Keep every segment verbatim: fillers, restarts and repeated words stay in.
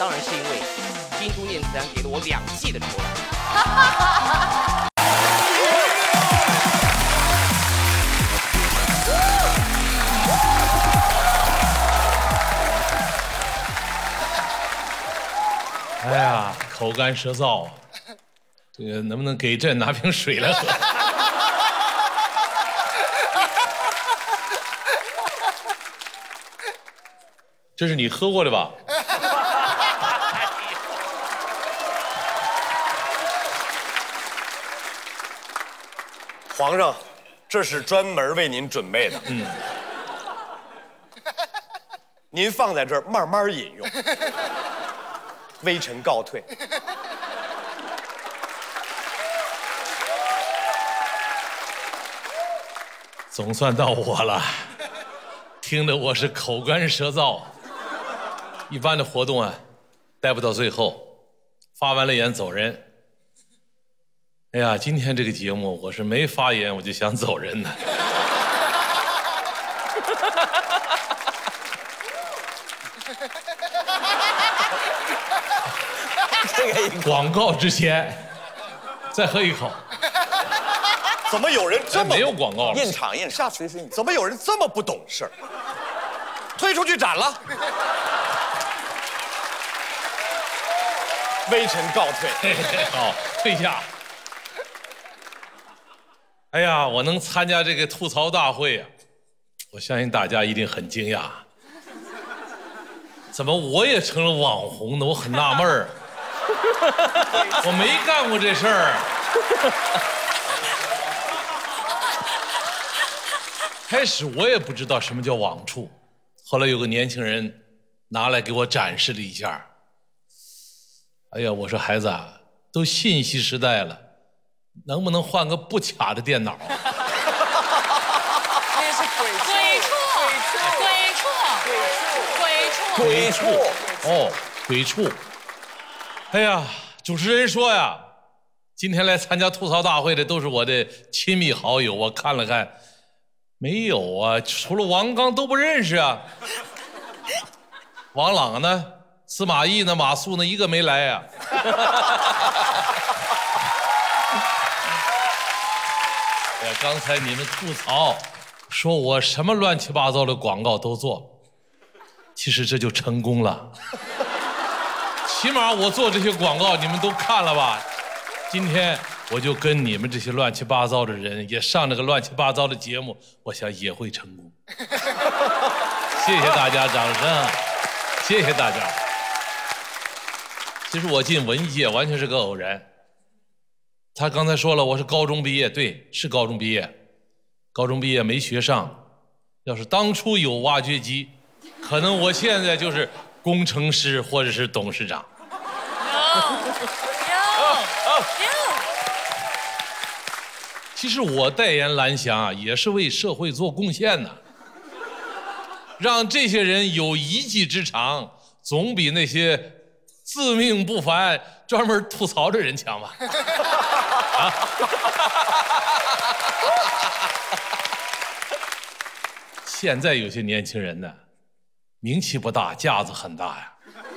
当然是因为京都念慈庵给了我两季的酬劳。 哎呀，口干舌燥啊！这个能不能给朕拿瓶水来喝？这是你喝过的吧？ 皇上，这是专门为您准备的。嗯，您放在这儿慢慢饮用。微臣告退。 总算到我了，听得我是口干舌燥。一般的活动啊，待不到最后，发完了言走人。哎呀，今天这个节目我是没发言我就想走人呢。 这个广告之前再喝一口。 怎么有人这么、 哎、没有广告了？ 印场印场，下次怎么有人这么不懂事儿？推出去斩了！微臣告退。 好，退下。哎呀，我能参加这个吐槽大会啊，我相信大家一定很惊讶。怎么我也成了网红呢？我很纳闷儿。我没干过这事儿。开始我也不知道什么叫网处，后来有个年轻人拿来给我展示了一下。哎呀，我说孩子啊，都信息时代了，能不能换个不卡的电脑？ 那是鬼畜，鬼畜，鬼畜，鬼畜， 鬼畜，哦，鬼畜。哎呀，主持人说呀，今天来参加吐槽大会的都是我的亲密好友，我看了看。没有啊，除了王刚都不认识啊。王朗呢？司马懿呢？马谡呢？一个没来呀、啊。哎呀，刚才你们吐槽，说我什么乱七八糟的广告都做，其实这就成功了。起码我做这些广告你们都看了吧？今天。我就跟你们这些乱七八糟的人也上那个乱七八糟的节目，我想也会成功。谢谢大家掌声，谢谢大家。其实我进文艺界完全是个偶然。他刚才说了，我是高中毕业，对，是高中毕业，高中毕业没学上。要是当初有挖掘机，可能我现在就是工程师或者是董事长。其实我代言蓝翔啊，也是为社会做贡献的，让这些人有一技之长，总比那些自命不凡、专门吐槽的人强吧？啊！现在有些年轻人呢，名气不大，架子很大呀，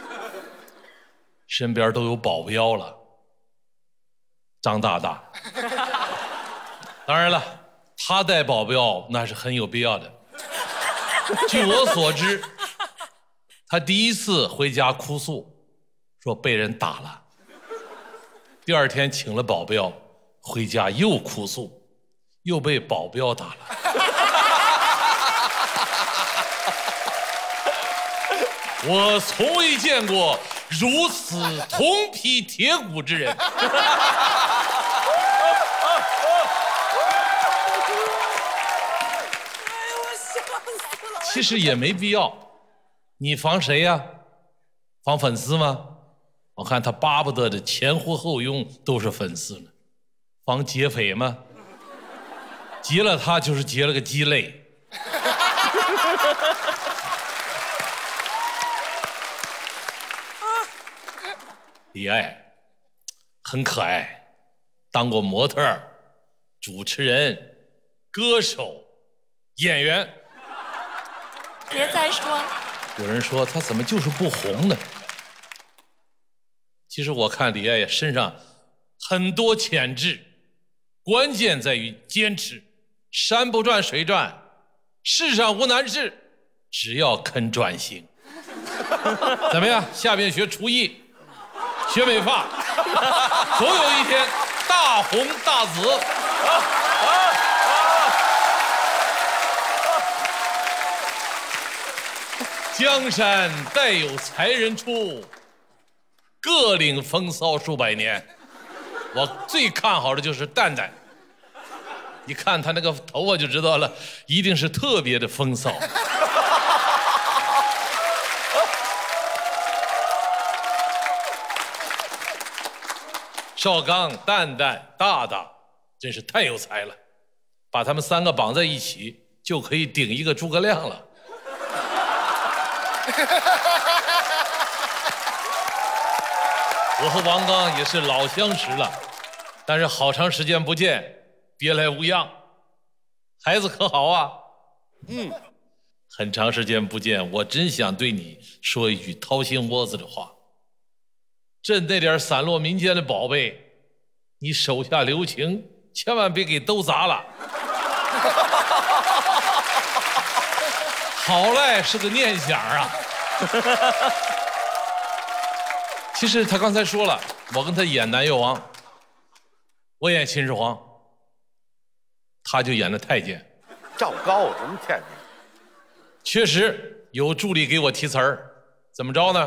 身边都有保镖了，张大大。当然了，他带保镖那是很有必要的。据我所知，他第一次回家哭诉，说被人打了。第二天请了保镖，回家又哭诉，又被保镖打了。我从未见过如此铜皮铁骨之人。其实也没必要，你防谁呀？防粉丝吗？我看他巴不得的前呼后拥都是粉丝呢。防劫匪吗？劫了他就是劫了个鸡肋。李艾很可爱，当过模特、主持人、歌手、演员。 别再说。 有人说他怎么就是不红呢？ 其实我看李爷爷身上很多潜质，关键在于坚持。山不转水转，世上无难事，只要肯转型。怎么样？下面学厨艺，学美发，总有一天大红大紫。江山代有才人出，各领风骚数百年。我最看好的就是蛋蛋，你看他那个头发就知道了，一定是特别的风骚。少刚、蛋蛋、大大真是太有才了，把他们三个绑在一起，就可以顶一个诸葛亮了。我和王刚也是老相识了，但是好长时间不见，别来无恙。孩子可好啊？嗯，很长时间不见，我真想对你说一句掏心窝子的话。这那点散落民间的宝贝，你手下留情，千万别给都砸了。好赖是个念想啊。其实他刚才说了，我跟他演南越王，我演秦始皇，他就演的太监。 赵高什么天？ 确实有助理给我提词儿，怎么着呢？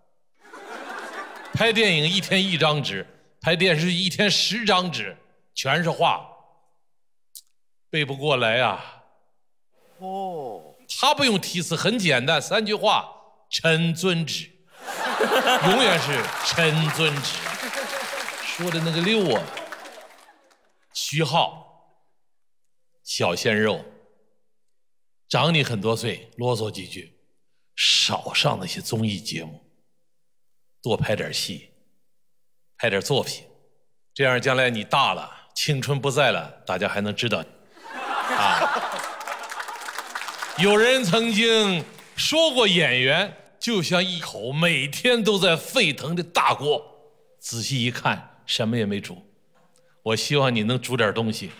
拍电影一天一张纸，拍电视剧一天十张纸，全是话，背不过来啊。哦，他不用提词，很简单，三句话：臣遵旨。永远是臣遵旨，说的那个溜啊。徐浩，小鲜肉，长你很多岁，啰嗦几句，少上那些综艺节目，多拍点戏，拍点作品，这样将来你大了，青春不在了，大家还能知道你啊。有人曾经说过，演员就像一口每天都在沸腾的大锅，仔细一看，什么也没煮。我希望你能煮点东西。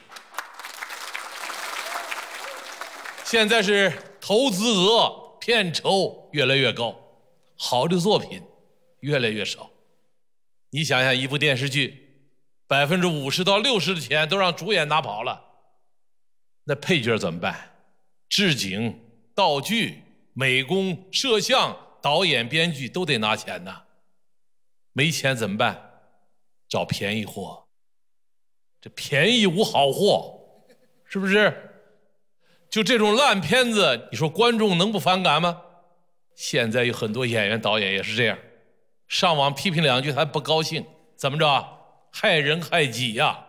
现在是投资额、片酬越来越高，好的作品越来越少。你想想，一部电视剧，百分之五十到六十的钱都让主演拿跑了，那配角怎么办？置景、道具、美工、摄像、导演、编剧都得拿钱呐，没钱怎么办？找便宜货。这便宜无好货，是不是？就这种烂片子，你说观众能不反感吗？现在有很多演员、导演也是这样，上网批评两句还不高兴，怎么着？害人害己呀！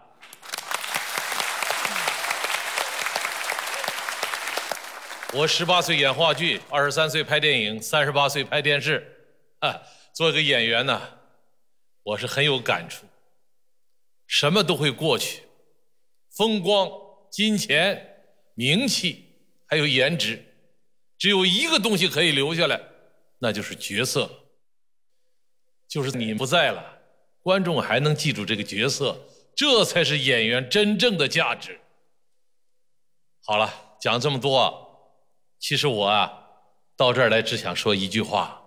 我十八岁演话剧，二十三岁拍电影，三十八岁拍电视，啊，做一个演员呢，我是很有感触。什么都会过去，风光、金钱、名气，还有颜值，只有一个东西可以留下来，那就是角色。就是你不在了，观众还能记住这个角色，这才是演员真正的价值。好了，讲这么多，其实我啊，到这儿来只想说一句话：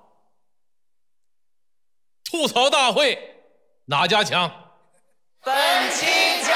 吐槽大会哪家强？ 本期奖。